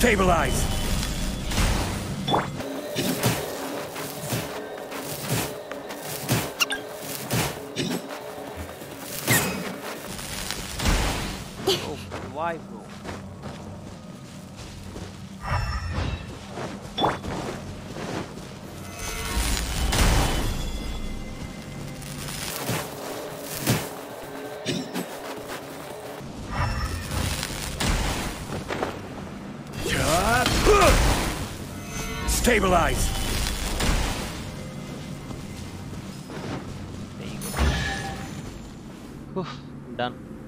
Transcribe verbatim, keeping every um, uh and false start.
Stabilize! Oh, why, bro? Stabilize! There you go. Oof, done.